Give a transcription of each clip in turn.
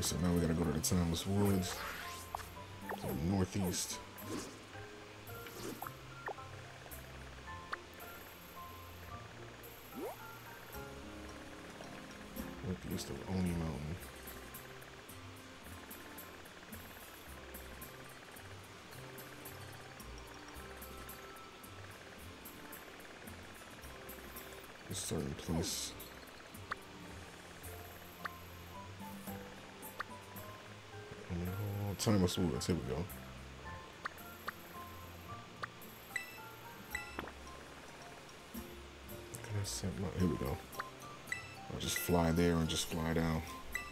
Alright, so now we gotta go to the Timeless Woods. To the northeast. Northeast of Oni Mountain. A certain place. Timeless Woods, here we go. Can I set my, here we go. I'll just fly there and just fly down.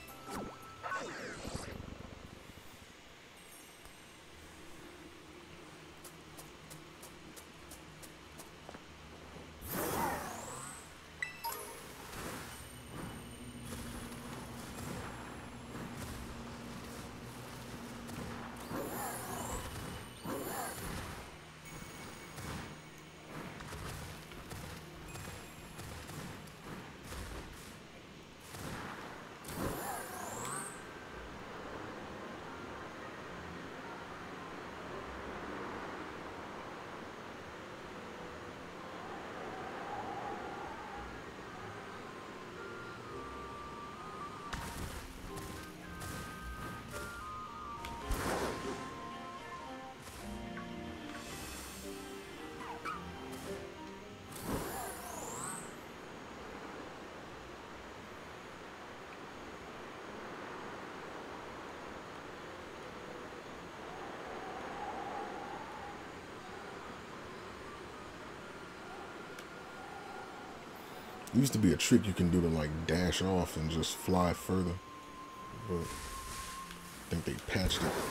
It used to be a trick you can do to like dash off and just fly further, but I think they patched it.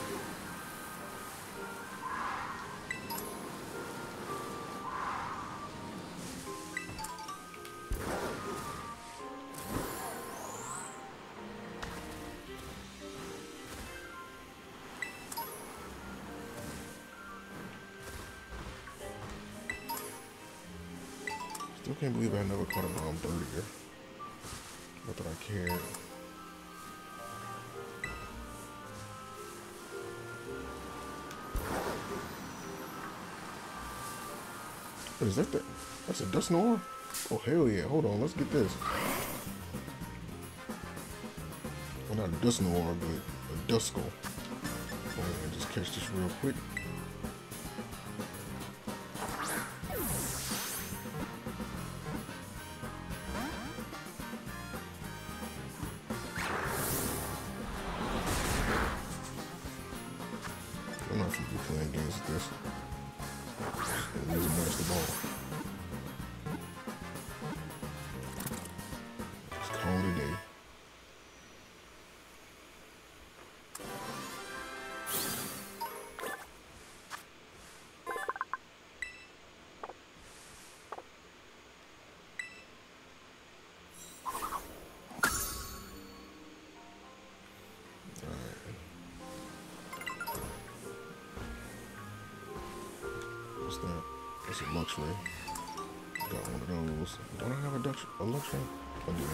Still can't believe I never caught a brown bird here. Not that I cared. What is that? That's a Dusknoir? Oh hell yeah! Hold on, let's get this. Well, not a Dusknoir, but a Duskull. Oh, man, just catch this real quick. I'm not gonna be playing games with this. I'm gonna use the ball. Just call it a day. What's that? That's a Luxray. Got one of those. Don't I have a Luxray? I do.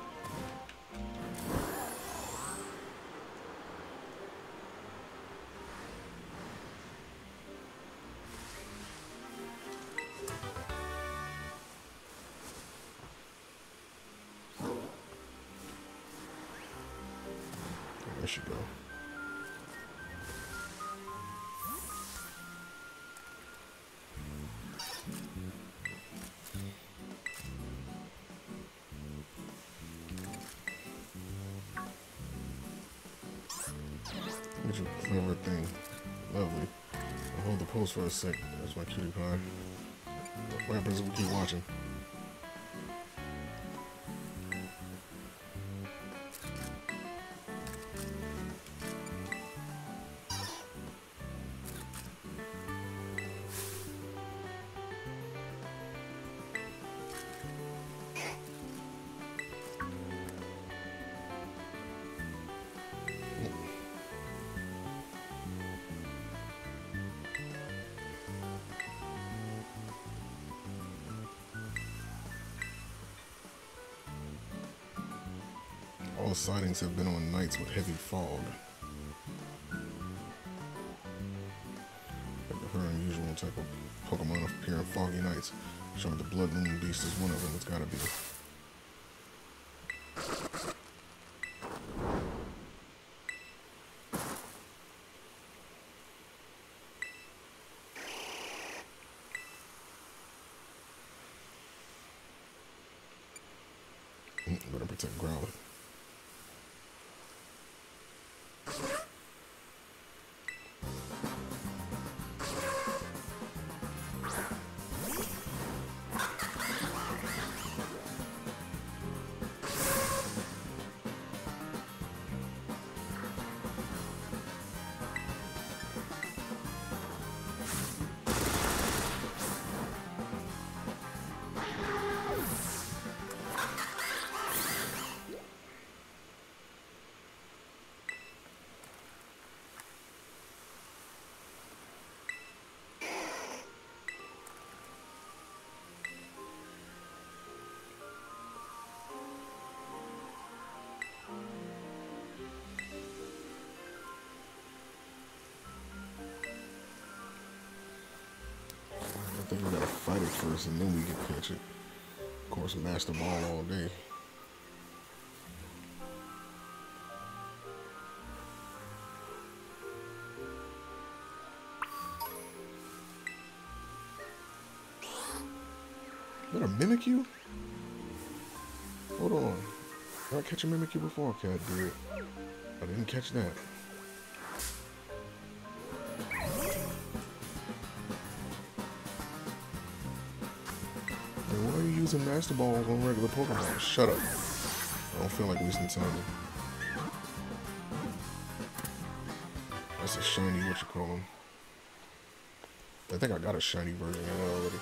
There she go. Get your favorite thing. Lovely. I'll hold the post for a sec. That's my cutie pie. What happens if we keep watching? All sightings have been on nights with heavy fog. Like her unusual type of Pokemon appear on foggy nights. Showing the Blood Moon Beast is one of them. It's gotta be. Better protect Growlithe. I think we gotta fight it first and then we can catch it. Of course, Master Ball all day. Is that a Mimikyu? Hold on. Did I catch a Mimikyu before? Okay, I did. I didn't catch that. Why are you using Master Balls on regular Pokemon? Shut up. I don't feel like wasting time. That's a shiny, what you call him. I think I got a shiny version of that already.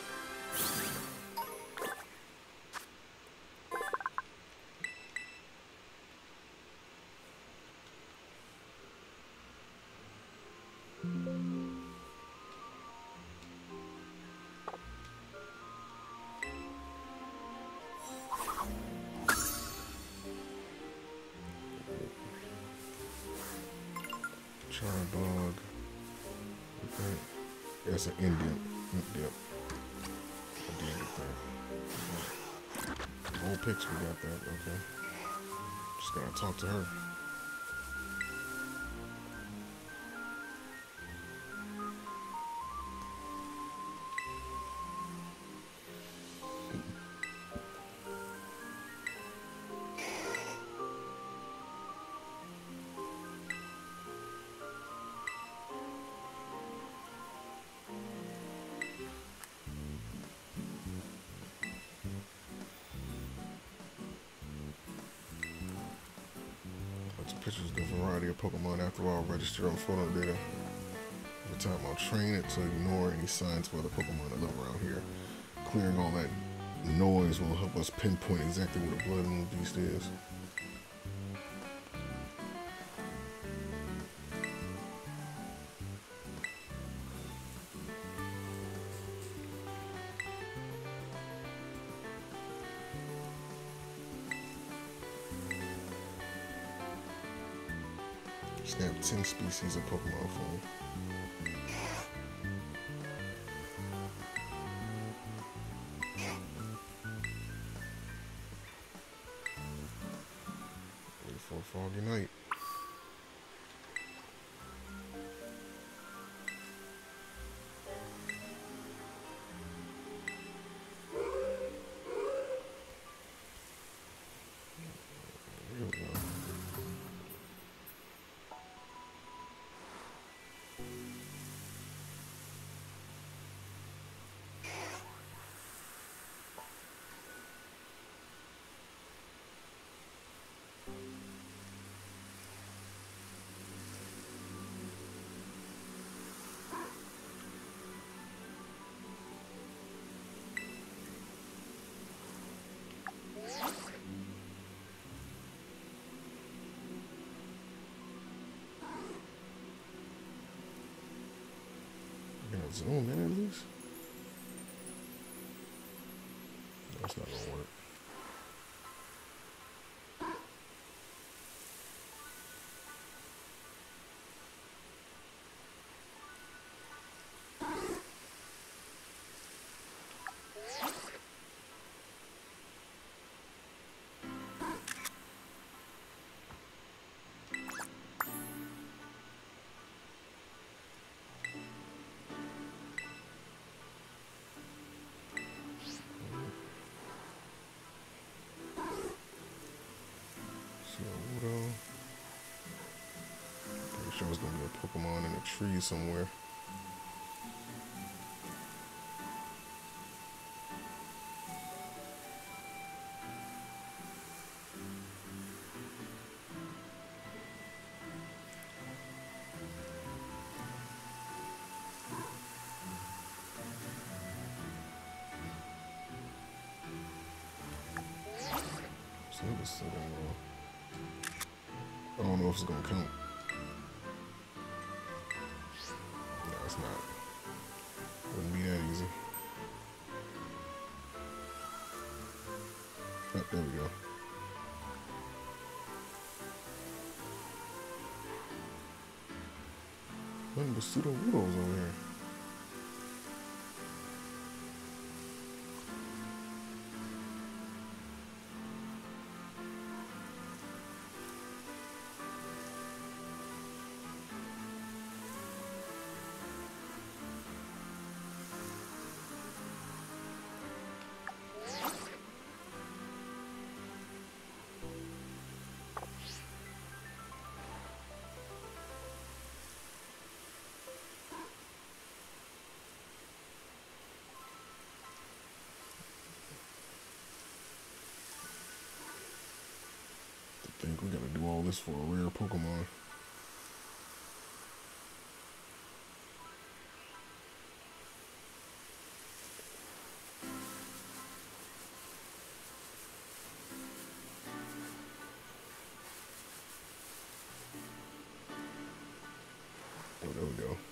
Charbog. Okay. Yeah, it's an Indian. Yep. I did get that. Old Pix, we got that. Okay. Just gotta talk to her. Pictures the variety of Pokemon after all register on photo data. Every time I'll train it to ignore any signs for other Pokemon that live around here. Clearing all that noise will help us pinpoint exactly where the Blood Moon Beast is. Snap 10 species of Pokemon from. Wait for a foggy night. Here we go. Zoom in at least. That's not gonna work. go. Pretty sure it's gonna be a Pokemon in a tree somewhere. So it was sitting I don't know if it's gonna count. No, it's not. Wouldn't be that easy. Oh, there we go. Nothing but pseudo-woodles over here. I think we gotta do all this for a rare Pokemon. Oh, there we go.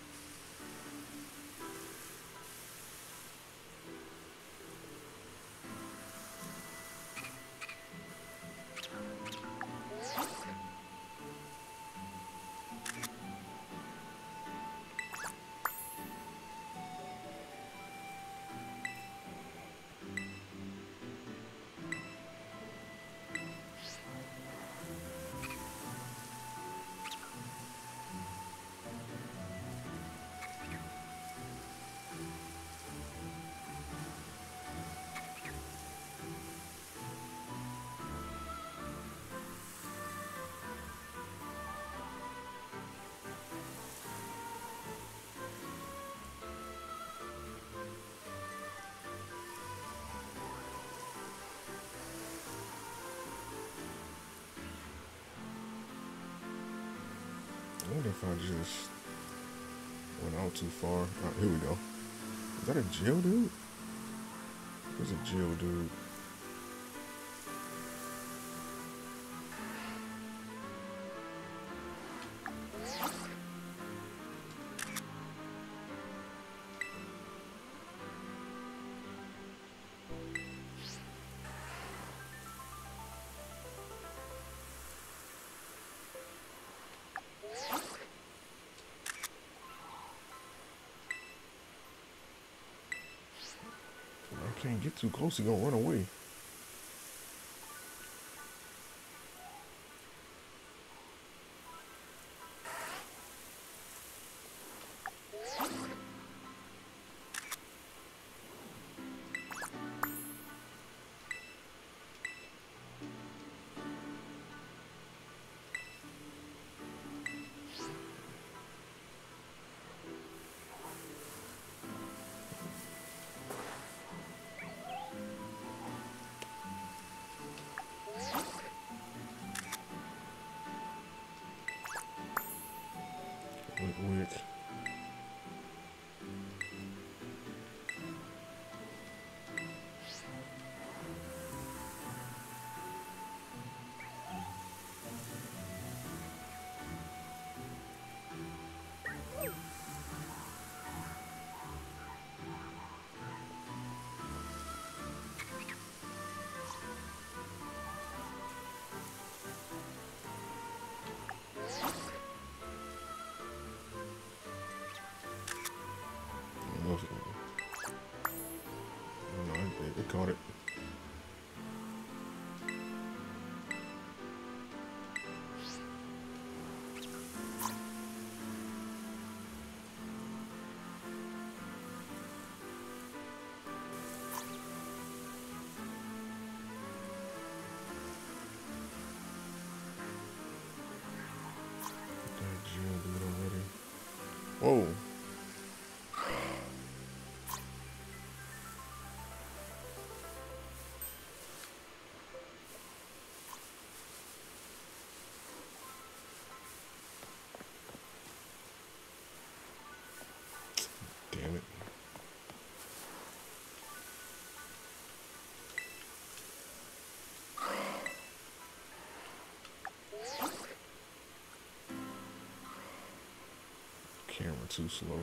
I wonder if I just went out too far. Here we go. Is that a Geodude? There's a Geodude. I can't get too close, he's gonna run away. Camera too slow.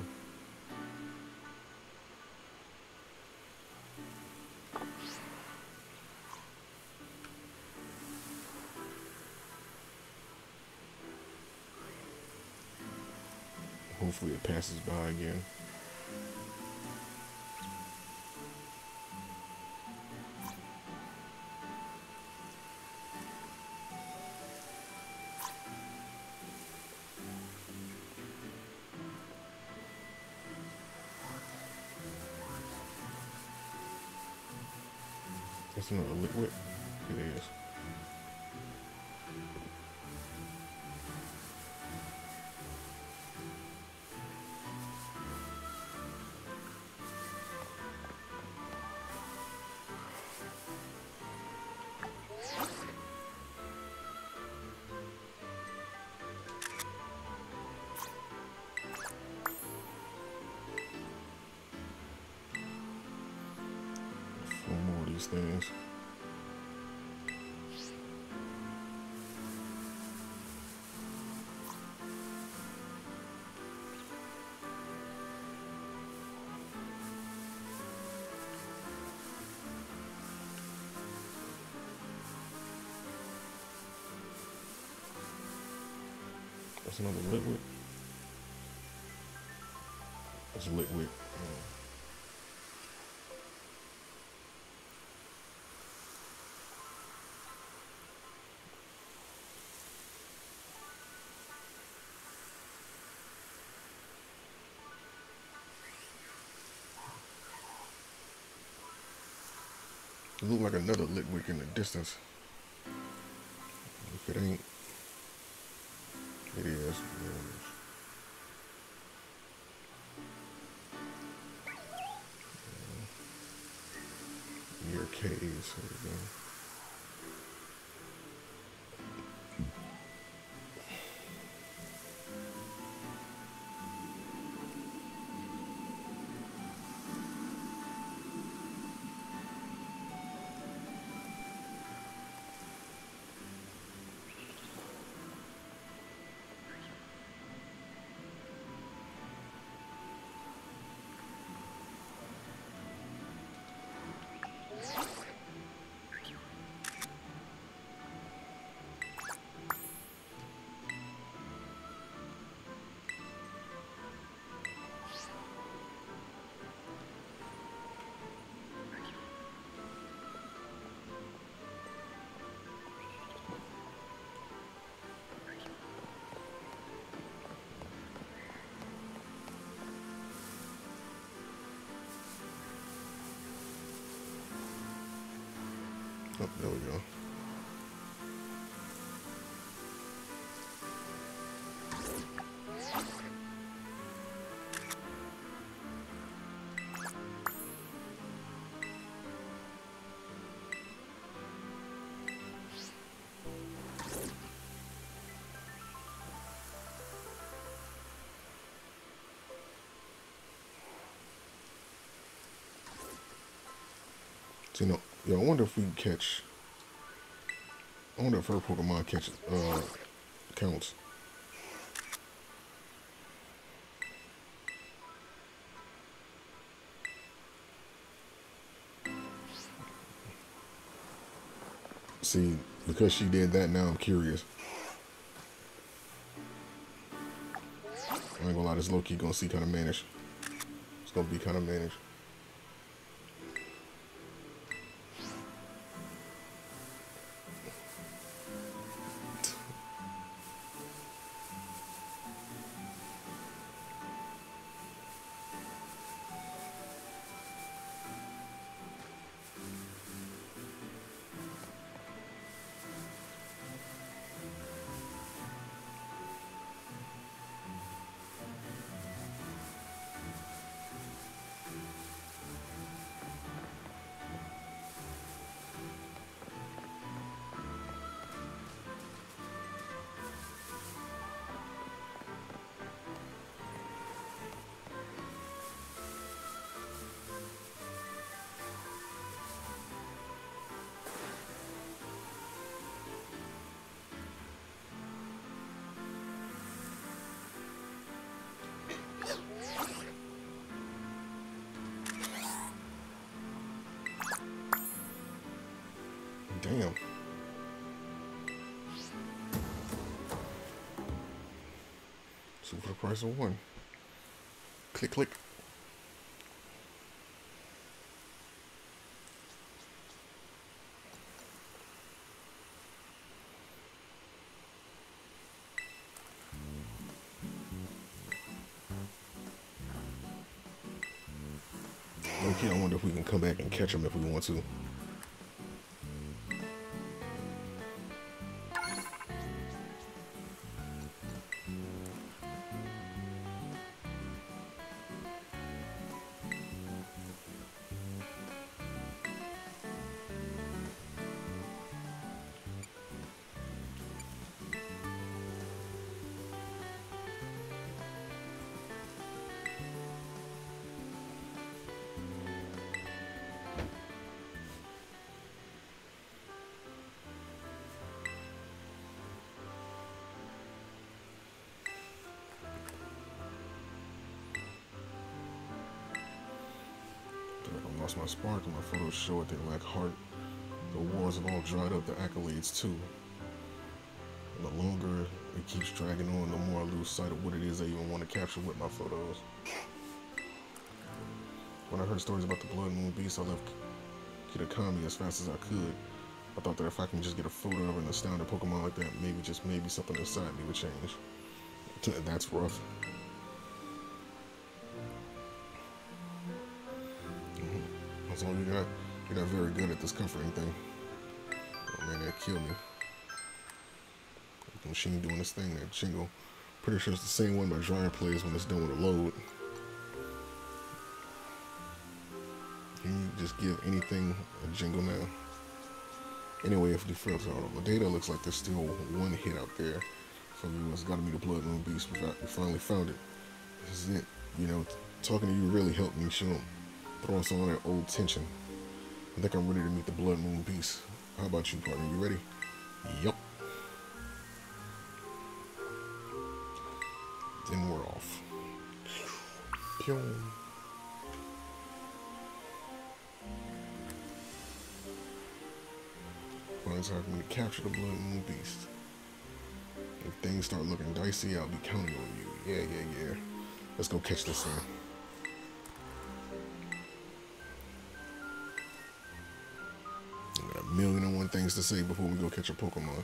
Hopefully it passes by again. That's another liquid. It is. Four more of these things. That's another liquid. That's liquid. It look like another liquid in the distance. If it ain't, it is. Near caves. There we go. Oh, there we go. So, I wonder if we can catch. I wonder if her Pokemon catches counts. See, because she did that, now I'm curious. I ain't gonna lie, this low key gonna see kind of mannish. It's gonna be kind of mannish. for the price of one. Click, click. Okay, I wonder if we can come back and catch them if we want to. I lost my spark and my photos show it they lack heart. The wars have all dried up, the accolades too. And the longer it keeps dragging on, the more I lose sight of what it is I even want to capture with my photos. When I heard stories about the Blood Moon Beast, I left Kitakami as fast as I could. I thought that if I can just get a photo of an astounded Pokemon like that, maybe, just maybe, something inside me would change. That's rough. That's all you got. You're not very good at this comforting thing. Oh man, that killed me. The machine doing this thing, that jingle. Pretty sure it's the same one my dryer plays when it's done with a load. Can you just give anything a jingle now? Anyway, if the data looks like there's still one hit out there. So it's got to be the Blood Moon Beast. We finally found it. This is it. You know, talking to you really helped me show him. Throwing some of that old tension. I think I'm ready to meet the Blood Moon Beast. How about you, partner? You ready? Yup. Then we're off. Pew. Well, it's time for me to capture the Blood Moon Beast. If things start looking dicey, I'll be counting on you. Yeah. Let's go catch this thing. I got 1,000,001 things to say before we go catch a Pokemon.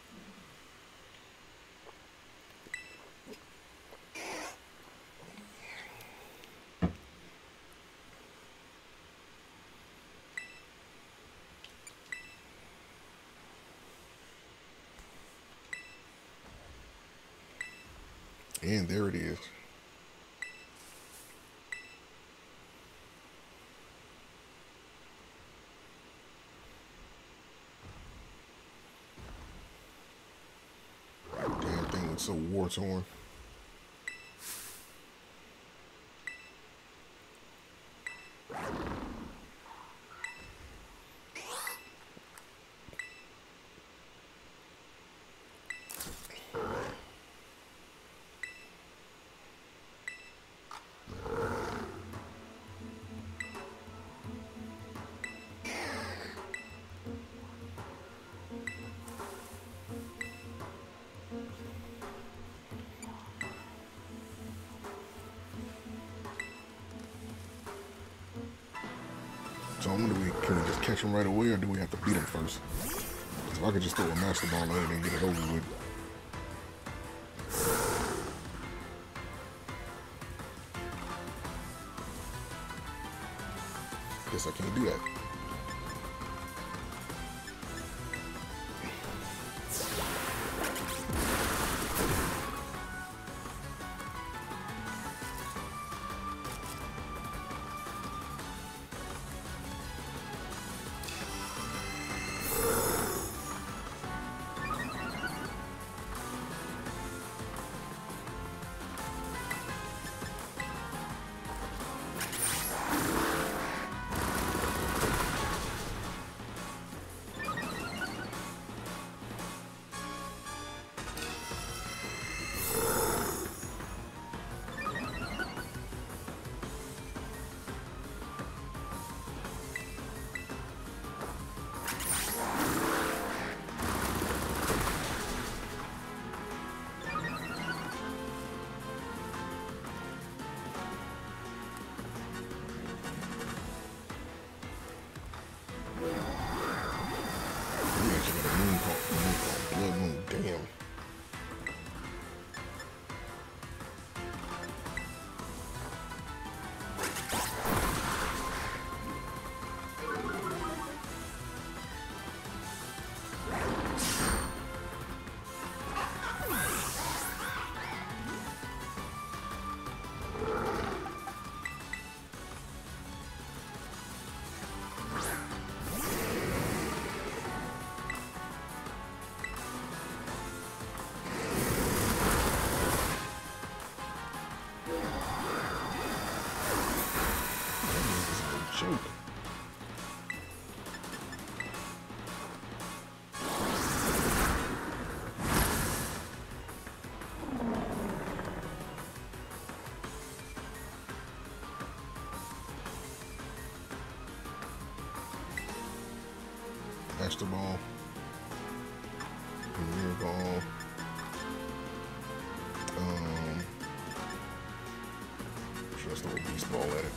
And there it is. Damn thing looks so war-torn. So I wonder, can we just catch him right away, or do we have to beat him first? Because if I could just throw a Master Ball in and get it over with. Guess I can't do that. joke. Master Ball. Mirror Ball. Just throw a Beast Ball at it.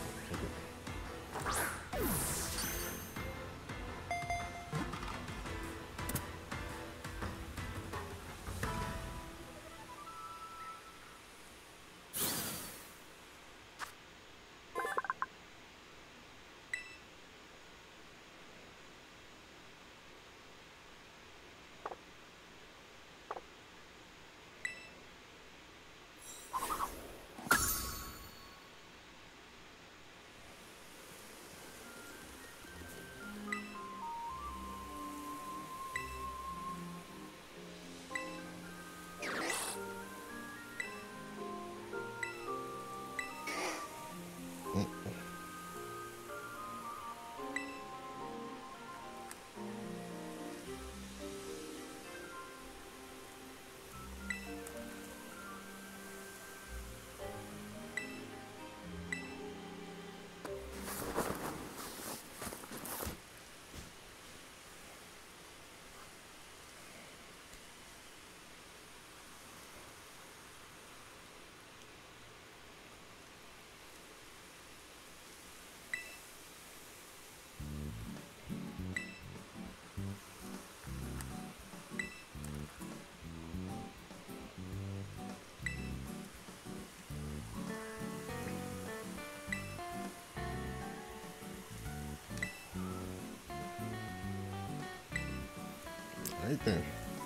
Right there.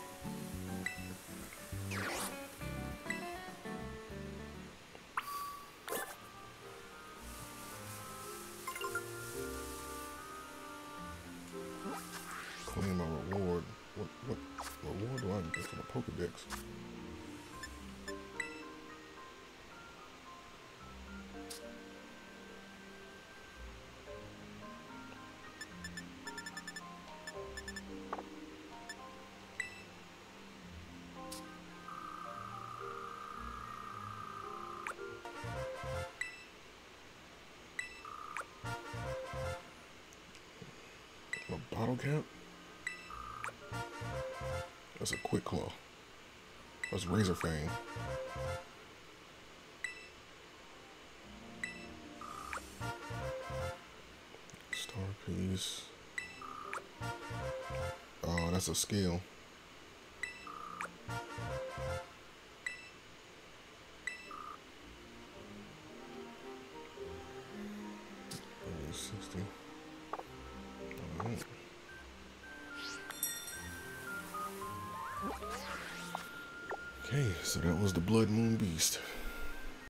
Claim my reward. What reward do I get for the Pokedex? A bottle cap? That's a Quick Claw. That's Razor Fang. Star Piece. Oh, that's a skill. Okay, so that was the Blood Moon Beast.